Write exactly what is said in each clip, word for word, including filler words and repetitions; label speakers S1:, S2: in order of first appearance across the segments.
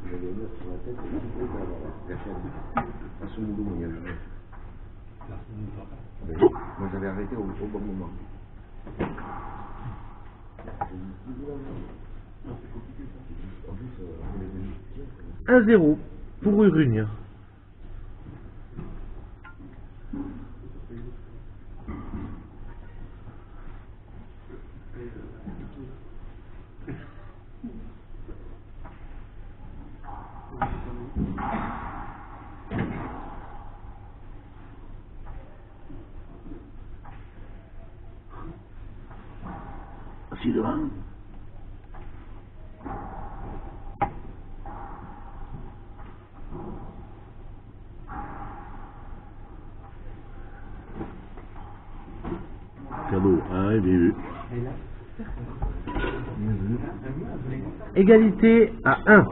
S1: Moi j'avais arrêté au, au bon moment.
S2: un zéro pour Urugne.
S1: Assis devant. Cadeau, hein, bien vu.
S2: Égalité à un.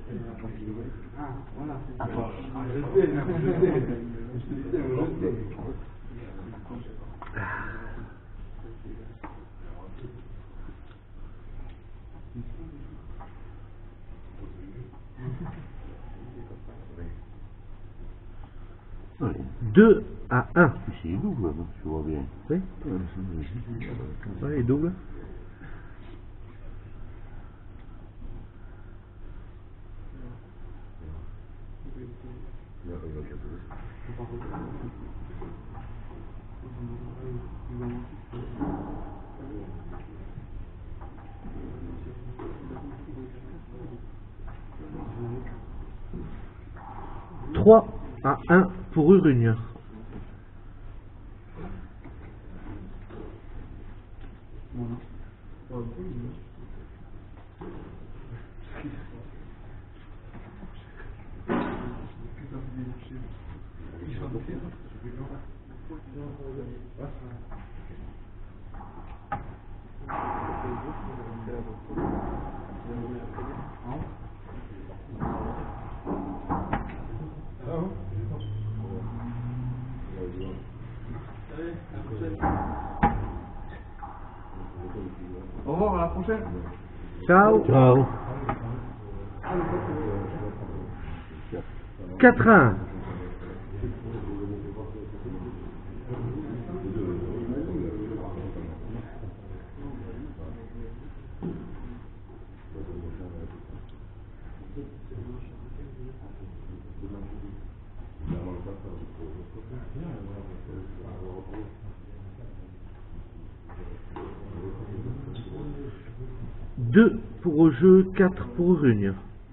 S2: deux à un.
S1: C'est double, tu vois bien.
S2: Oui. Oui, double. trois à un pour Urugne.
S3: Au revoir, à la prochaine.
S2: Ciao.
S1: Ciao.
S2: quatre à un. deux pour au jeu, quatre pour Urugne.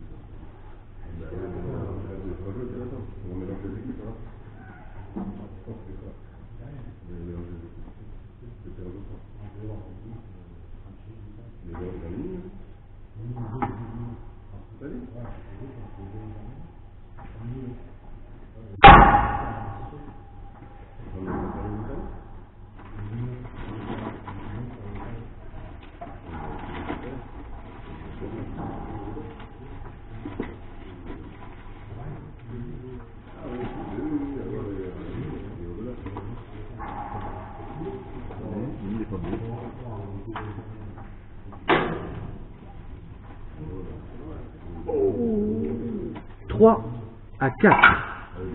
S2: trois à quatre.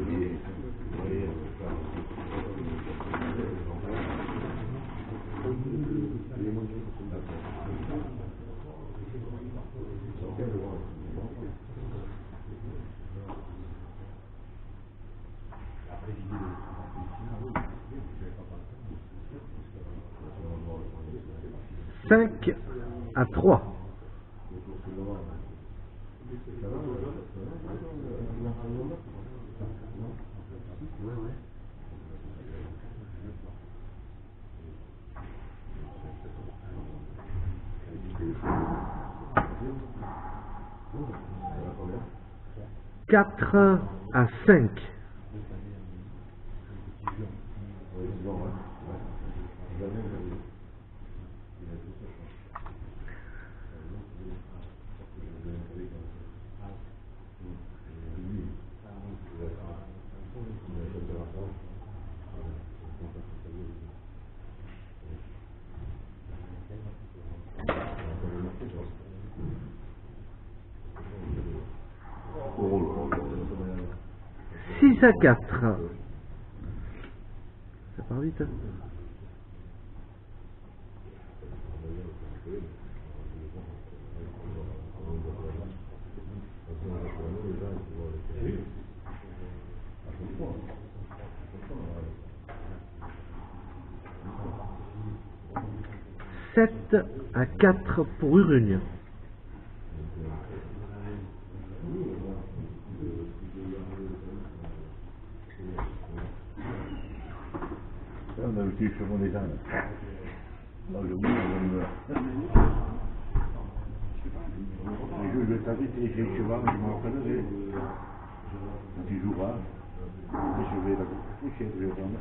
S2: cinq à trois. quatre à cinq. à quatre. Ça part vite, hein? sept à quatre pour Urugne.
S1: On a aussi le chemin des gens. Là, je je vais taper les chevaux, je m'en rappellerai. Quand il jouera, je vais la coucher, je vais prendre.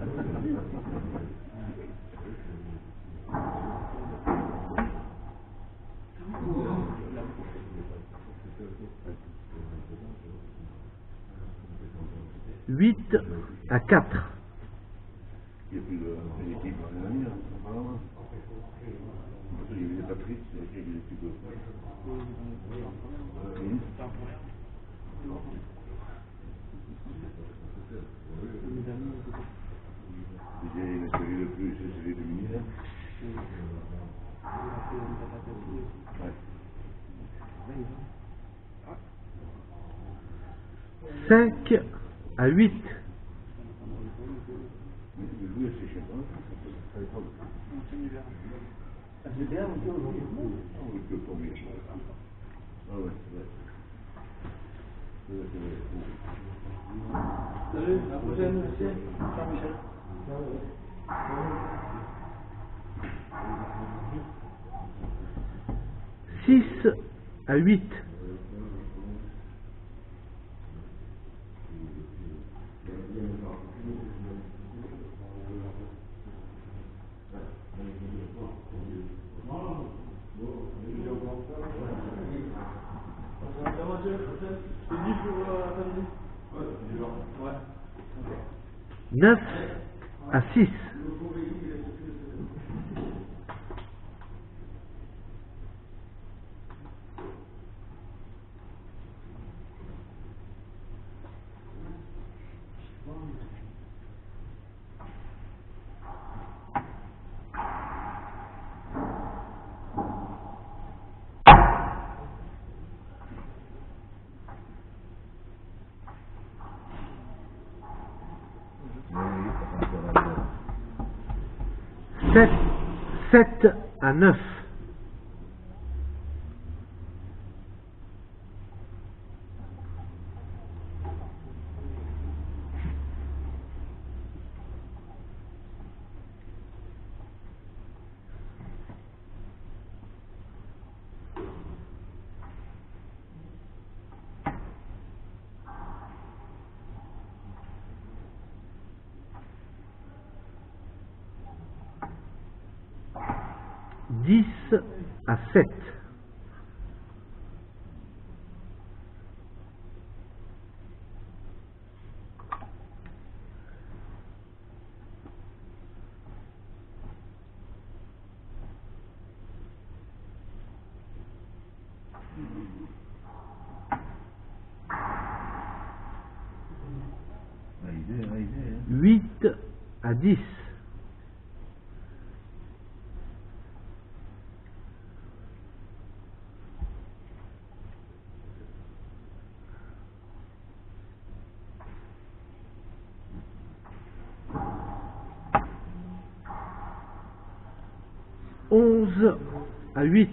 S2: huit à quatre.
S1: Il n'y a plus d'équipe dans la mienne, apparemment. Il y avait des Patrice, il y avait des plus de. J'ai la série de plus, c'est celui de ministre.
S2: cinq à huit.
S3: C'est bien aussi aujourd'hui. Salut, à la prochaine, merci. Ciao Michel.
S2: six à huit. neuf à six. sept, sept à neuf. dix à sept. huit à dix. onze à huit.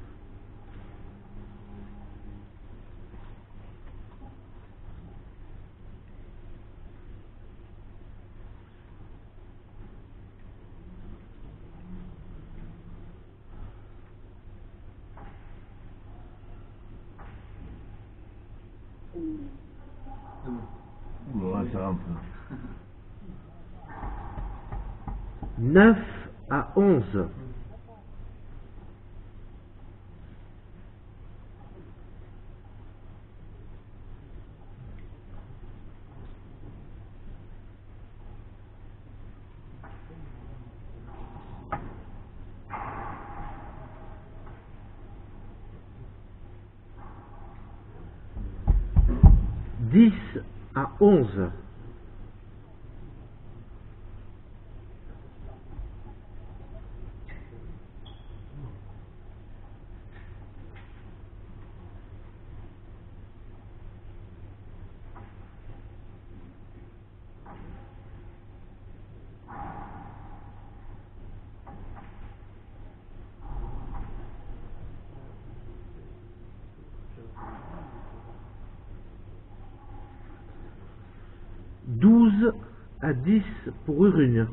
S2: neuf à onze. dix à onze. douze à dix pour Urugne.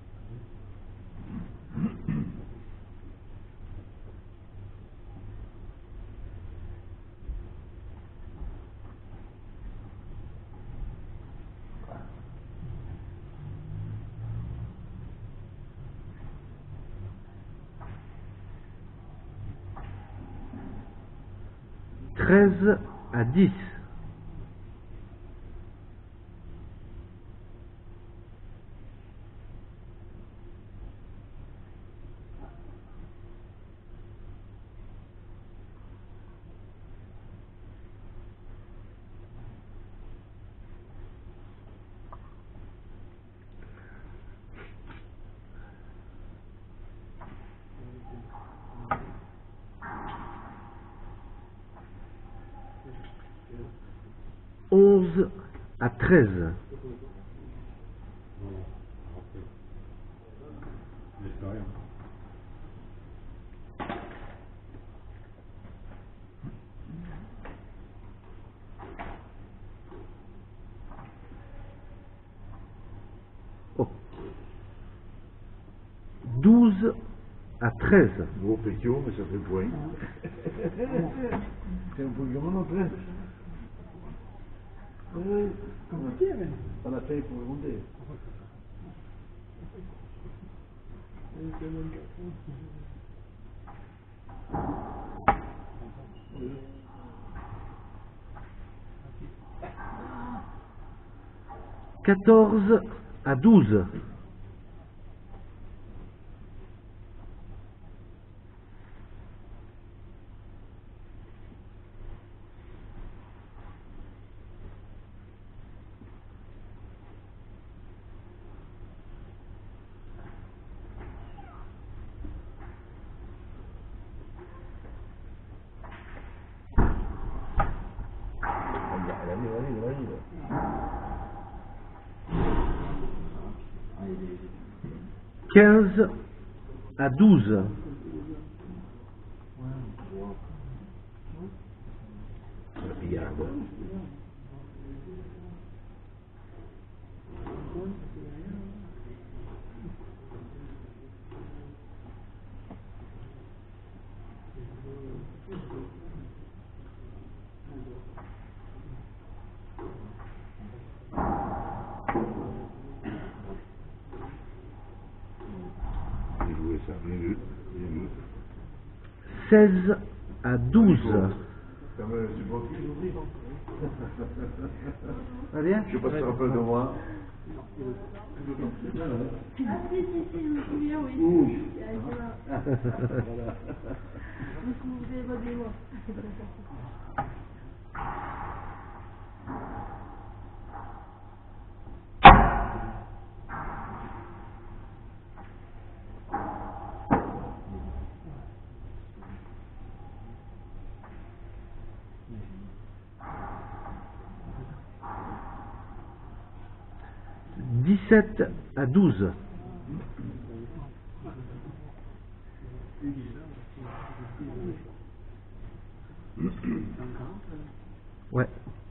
S2: Treize à dix. Onze à treize. Oh. Douze à treize.
S1: Gros pétio, mais ça fait point. C'est un peu comme un après. Oui, compliqué, mais. À la fin, il faut remonter.
S2: Quatorze à douze.
S1: Allez, allez, allez.
S2: Quinze à douze.
S1: Regarde. J'ai joué ça, bien vu, bien vu.
S2: Seize à douze.
S1: Quand même, c'est bon qui aujourd'hui, non?
S2: Allez.
S1: Je sais pas si tu te rappelles de moi.
S4: Ah si, si, si, je me souviens, oui.
S1: Ouh.
S4: Voilà. Vous avez votre mémoire.
S2: Dix-sept à douze. Ouais.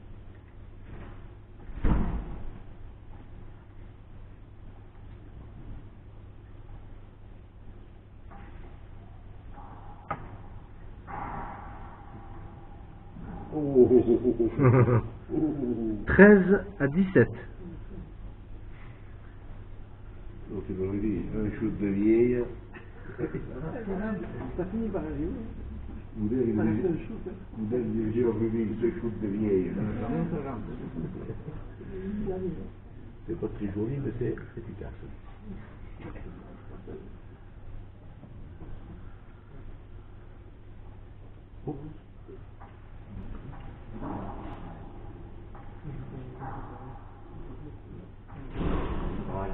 S1: Oh, oh, oh, oh, oh.
S2: Treize à dix-sept.
S1: Donc, c'est comme dit, un shoot de vieille.
S3: Ça finit par arriver.
S1: Vous devez
S3: Ça reste
S1: diriger,
S3: un shoot, hein.
S1: vous devez diriger au public ce shoot de vieille. C'est pas très joli, mais c'est efficace. Oh. Voilà.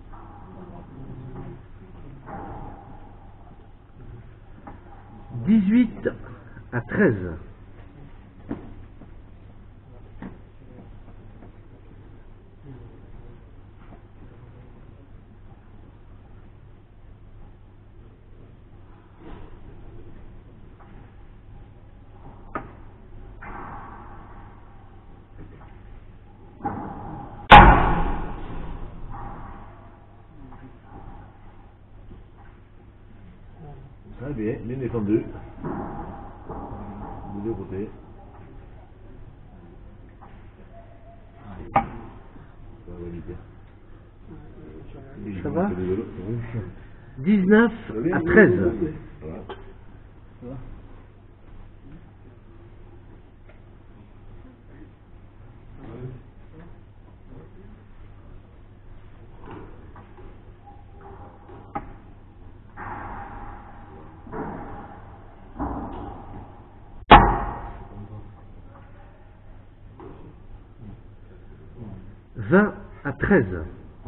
S2: Dix-huit à treize.
S1: Très bien, bien défendu. De deux côtés. Ça va vite.
S2: Ça va
S1: C'est rigolo.
S2: dix-neuf à treize.
S1: Voilà.
S2: vingt à treize.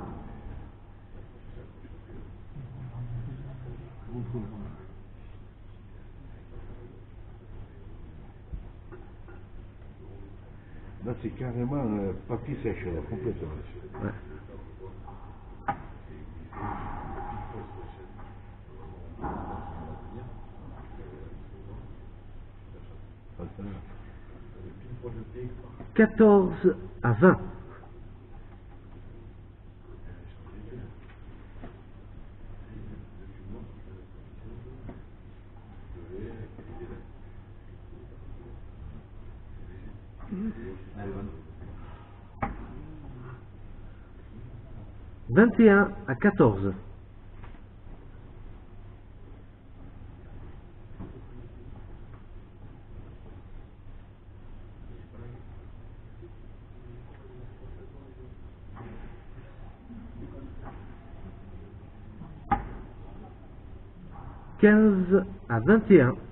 S1: Là, c'est carrément euh, partie sèche, là, complètement.
S2: Ouais. quatorze à vingt. vingt et un à quatorze. quinze à vingt et un.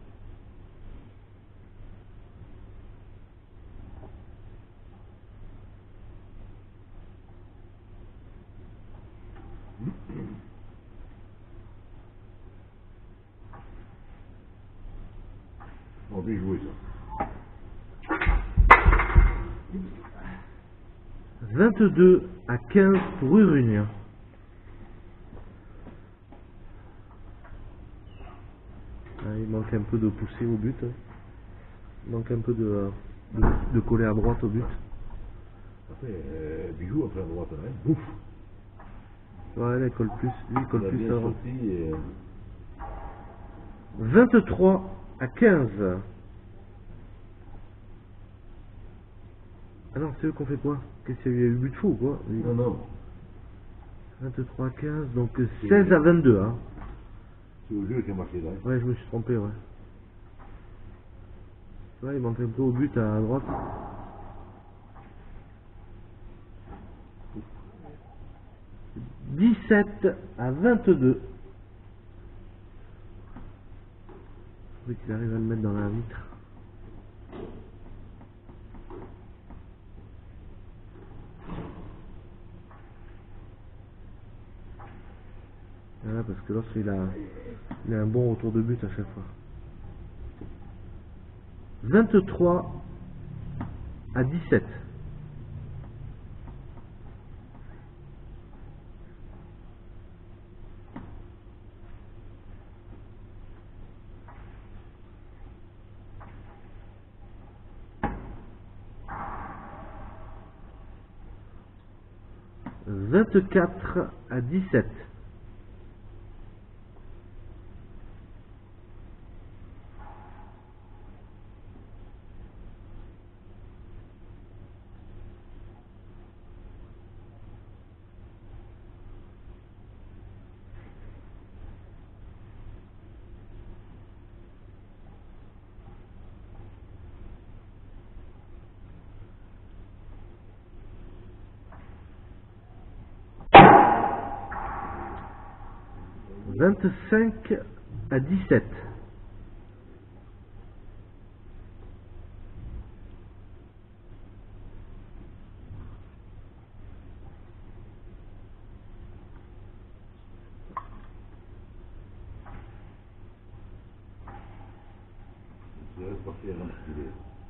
S1: On va bien jouer ça.
S2: vingt-deux à quinze pour Urunien. Ah, il manque un peu de pousser au but. Il manque un peu de, de, de coller à droite au but.
S1: Après, euh, Bijou après à droite, hein. Bouf.
S2: Ouais, là, il colle plus. Lui, il colle
S1: Il a
S2: plus
S1: bien
S2: à droite.
S1: sorti et...
S2: vingt-trois à quinze. Ah non, c'est eux qu'on fait quoi? Qu'est-ce qu'il y a eu but fou ou quoi? Oui.
S1: Non, non.
S2: vingt-trois à quinze, donc seize à vingt-deux. Hein.
S1: C'est au jeu qui a marqué là.
S2: Ouais, je me suis trompé, ouais. Ouais, il manque un peu au but à droite. dix-sept à vingt-deux. Oui, qu'il arrive à le mettre dans la vitre. Voilà, parce que l'autre, il a, il a un bon retour de but à chaque fois. vingt-trois à dix-sept. vingt-quatre à dix-sept. vingt-cinq à dix-sept.
S1: Il reste parti à l'entrée.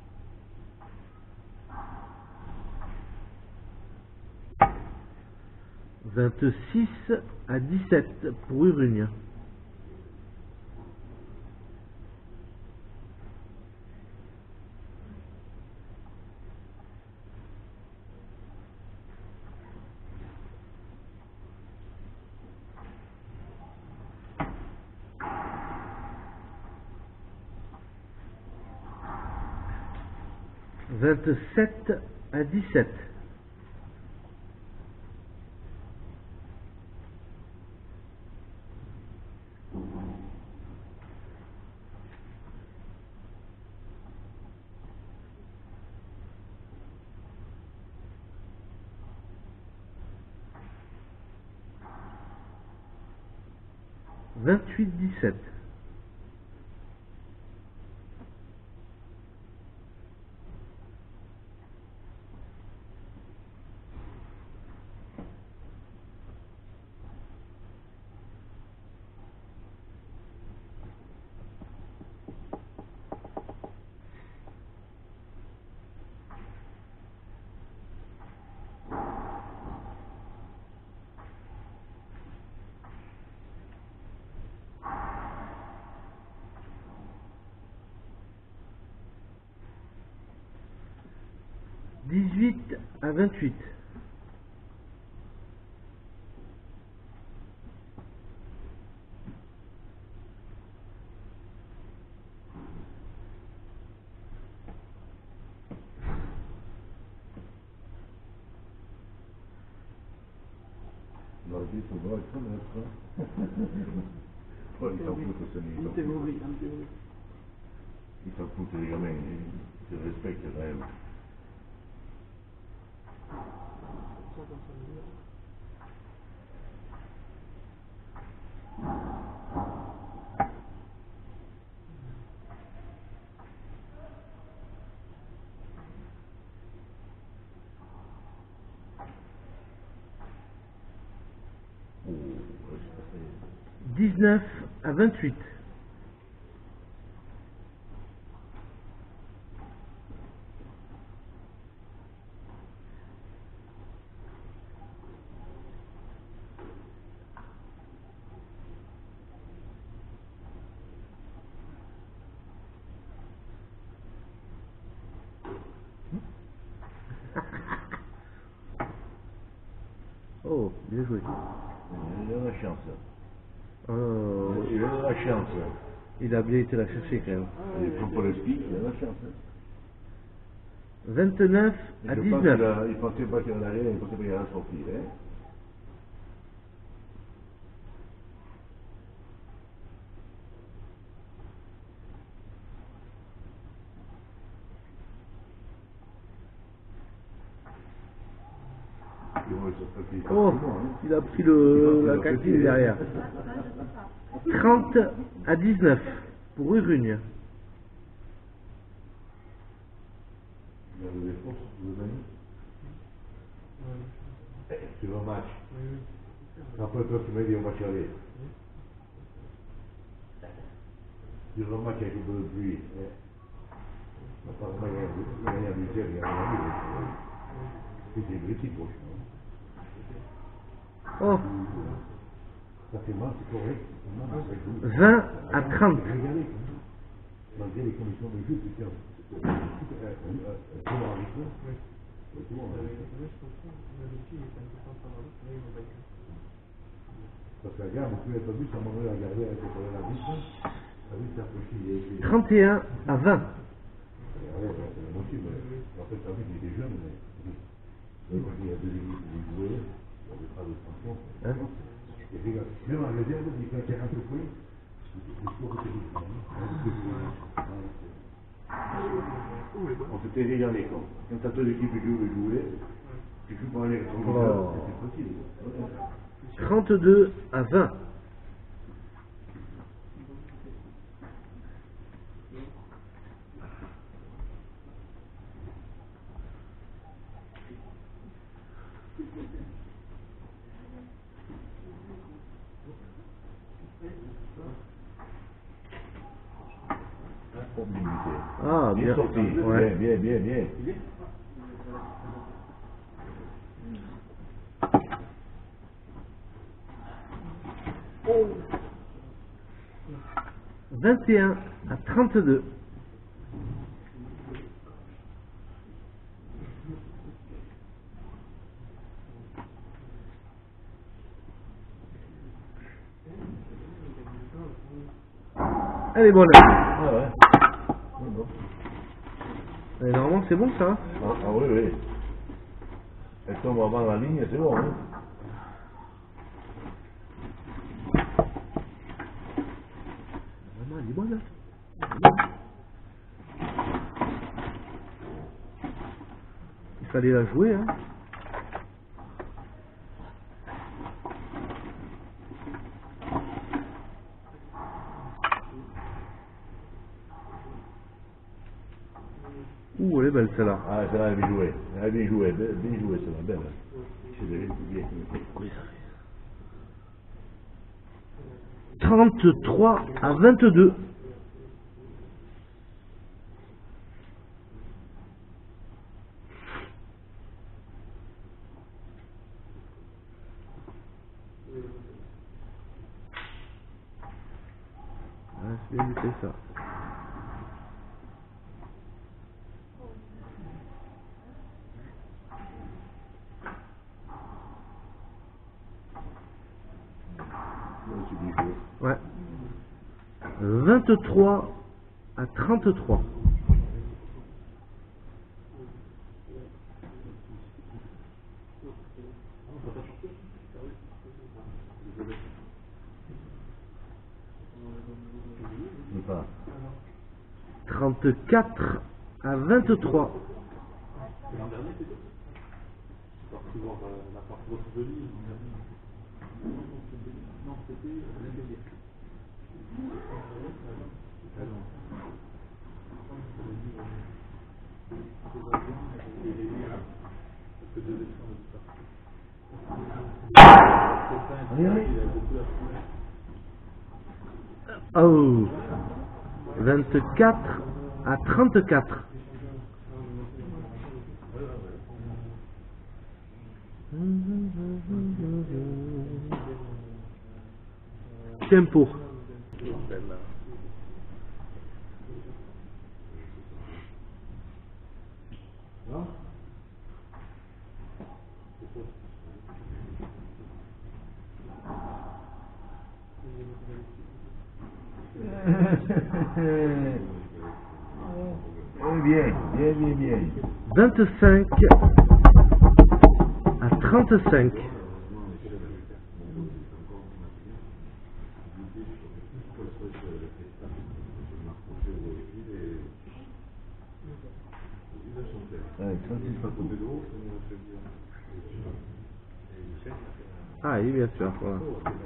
S2: vingt-six à dix-sept pour Urunien. vingt-sept à dix-sept. vingt-huit dix-sept. dix-huit à vingt-huit.
S1: L'arbitre va être honnête. Oh, il s'en fout, ce n'est
S3: Un petit bruit, un petit bruit.
S1: il s'en fout, les gamins, ils se respectent quand même. Oh, ouais, c'est
S2: dix-neuf à vingt-huit. Oh, bien joué.
S1: Il a de la chance.
S2: Oh,
S1: Il a de la chance.
S2: il a bien été la chercher quand même.
S1: Il prend pas le ski, il a de la chance.
S2: vingt-neuf
S1: Et
S2: à
S1: je pense
S2: dix-neuf.
S1: qu'il a- il pensait pas qu'il en allait, il pensait pas qu'il allait sortir. Hein. Ils vont se faire plaisir.
S2: Oh, il a pris le, la cantine derrière.
S4: Ça, ça, je sais pas.
S2: trente à dix-neuf pour Urugne.
S1: Il y a des forces, vous avez c'est le match. Après, toi, tu m'as dit au match aller. C'est le match avec un peu de pluie. Apparemment, il y a un but, il y a un but. C'est britique, franchement.
S2: Oh,
S1: Ça fait mal, c'est correct.
S2: vingt à trente.
S1: Regardez, malgré les conditions de jeu, c'est un bon rythme. Parce que la gare, vous pouvez pas vu, ça m'en a regardé avec la vitre. La vitre, c'est un peu chier.
S2: trente et un à vingt.
S1: Regardez, c'est moitié, mais en fait, la vitre, il était jeune, mais il y a deux équipes qui jouaient, il y avait pas de tension.
S2: Hein?
S1: Et regarde, même en réserve, il fait quarante points. On s'était régalé quoi. Quand t'as deux équipes qui jouent et jouer, tu joues pas avec ton
S2: Oh.
S1: c'est possible.
S2: trente-deux à vingt. Ah,
S1: Bien
S2: bien.
S1: sorti.
S2: Ouais.
S1: Bien, bien, bien, bien.
S2: vingt et un à trente-deux. Elle est bonne.
S1: Ah ouais. Bon, bon.
S2: Et normalement, c'est bon ça. Hein.
S1: Ah, ah oui, oui. Elle tombe avant la ligne, c'est bon. Hein.
S2: Maman, elle est bonne, hein. Il fallait la jouer, hein. Ouh, elle est belle celle-là.
S1: Ah, celle-là, elle est bien jouée. Elle est bien jouée, bien, bien jouée celle-là, belle. C'est bien, bien.
S2: Oui, ça fait. trente-trois à vingt-deux. Ah, c'est bien fait ça.
S1: C'est bien joué.
S2: Ouais. vingt-trois à trente-trois.
S1: Pas.
S2: trente-quatre à vingt-trois.
S3: L'an dernier, c'était c'est parti voir euh, la part de votre venue. Non, c'était l'année dernière. Ah non. Parce que deux décembre,
S1: Oui, oui.
S3: il a beaucoup à
S2: Oh. vingt-quatre à trente-quatre. Tempo.
S1: Eh bien, bien, bien, bien.
S2: vingt-cinq à trente-cinq.
S1: Ouais, trente-six partout.
S2: Ah oui, bien sûr. Voilà.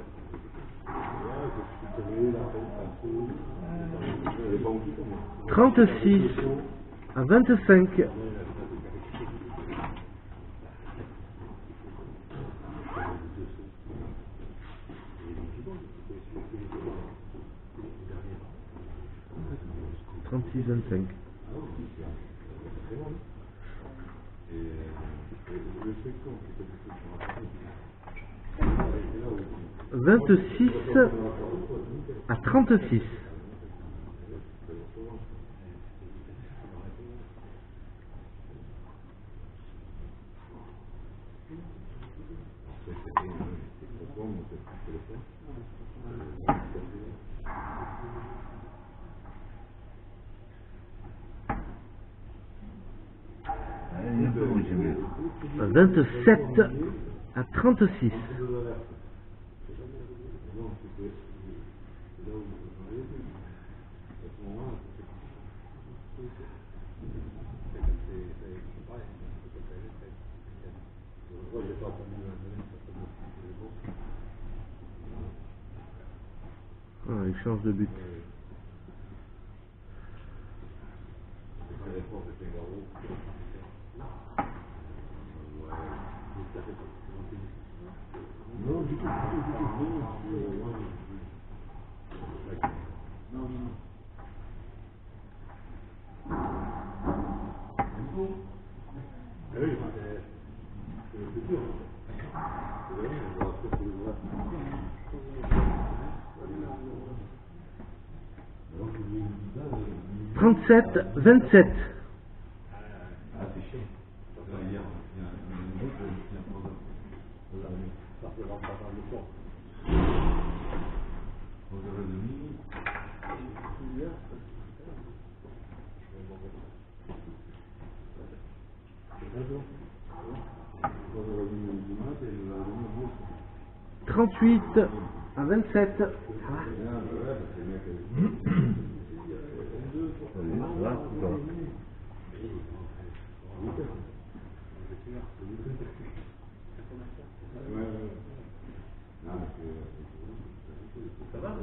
S2: trente-six à vingt-cinq. trente-six vingt-cinq. vingt-six à trente-six. vingt-sept à trente-six. Ah, il change de but.
S1: Non, du tout, du tout, du tout. Non, non. Ah oui, c'est sûr.
S2: trente-sept vingt-sept.
S1: Ah, c'est chiant.
S2: trente-huit à vingt-sept.
S1: Allez, là, c'est ça.
S3: Ça va?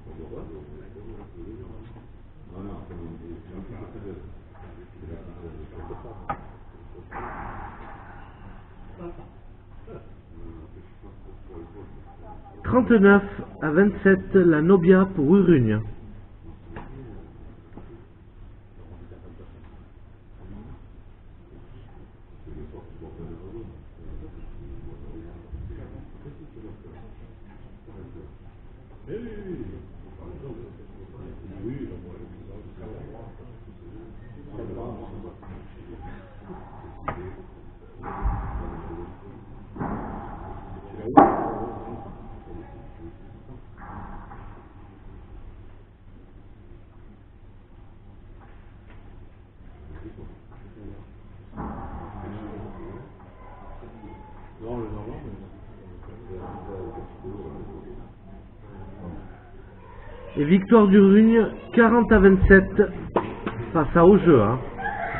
S2: trente-neuf à vingt-sept, la Nobia pour Urugne. Et victoire d'Urugne, quarante à vingt-sept, face à au jeu. Hein.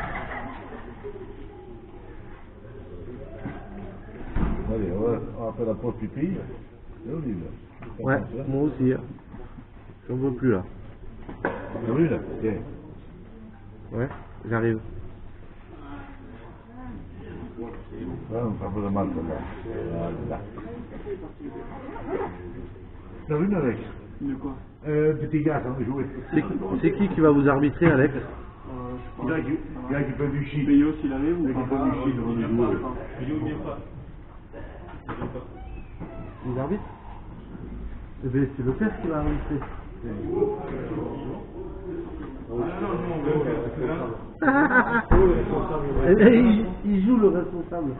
S1: Allez, on va, on va faire la pause pipi. C'est horrible.
S2: Ouais, moi aussi. Hein. J'en veux plus là.
S1: C'est horrible, tiens.
S2: Ouais, j'arrive.
S1: Ouais, on fait un peu de mal, celle-là. Là. T'as vu, Alex?
S3: De quoi?
S1: Euh, petit gars, ça va jouer.
S2: C'est c'est qui qui va vous arbitrer, Alex?
S3: euh, je
S1: Il y a qui, il y a qui peut du shit.
S3: Payot s'il arrive ou
S1: Il y a qui peut
S3: pas?
S1: du shit devant les joueurs.
S3: Payot vient pas.
S2: Les arbitres? Eh bien, c'est le père qui va arbitrer. Et, et, il, il joue le responsable.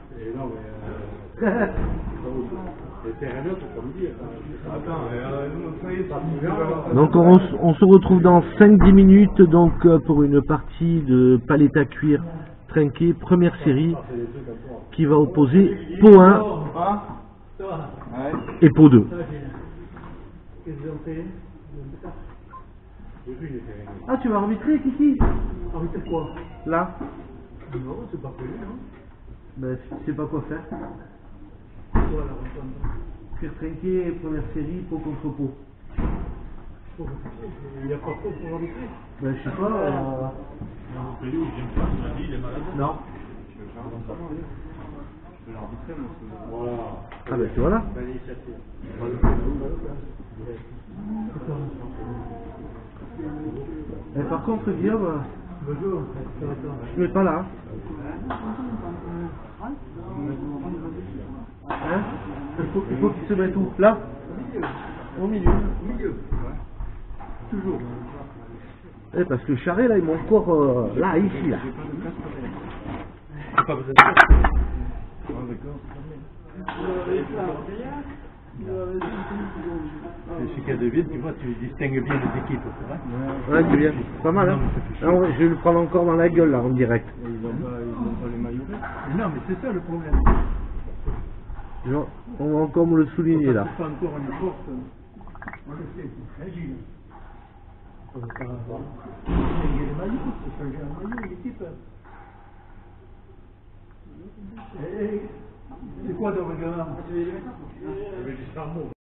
S2: Donc on, s- on se retrouve dans cinq dix minutes donc euh, pour une partie de palette à cuire trinquée, première série, qui va opposer Pau un et Pau deux. Ah, tu vas arbitrer, Kiki? Arbitrer quoi? Là? Non, c'est pas prévu, non? Ben, je sais pas quoi faire. Cuire trinqué, première série, Pau contre Pau. Il n'y a pas trop pour arbitrer? Ben, je sais pas. Euh... Non. Ah ben, tu vois là. Et par contre, Guillaume, je mets pas là. Hein? Il faut, il faut qu'il se mette où? Là? Au milieu. Au milieu. Toujours. Eh, parce que Charret, là, il m'a encore... Euh, là, ici, là.
S3: Pas besoin de ça. C'est qu'à Deville, tu vois, tu distingues bien les équipes, c'est vrai?
S2: Ouais, c'est bien. C'est pas mal, hein? Non, je vais le prendre encore dans la gueule, là, en direct.
S3: Ils n'ont pas, ils ont pas les maillots verts. Non, mais c'est ça le problème.
S2: Genre, on va encore me le souligner, là.
S3: C'est pas encore une force. On le sait, c'est fragile. On va pas avoir. Il y a les maillots, c'est changer un maillot, l'équipe. C'est quoi ton regard?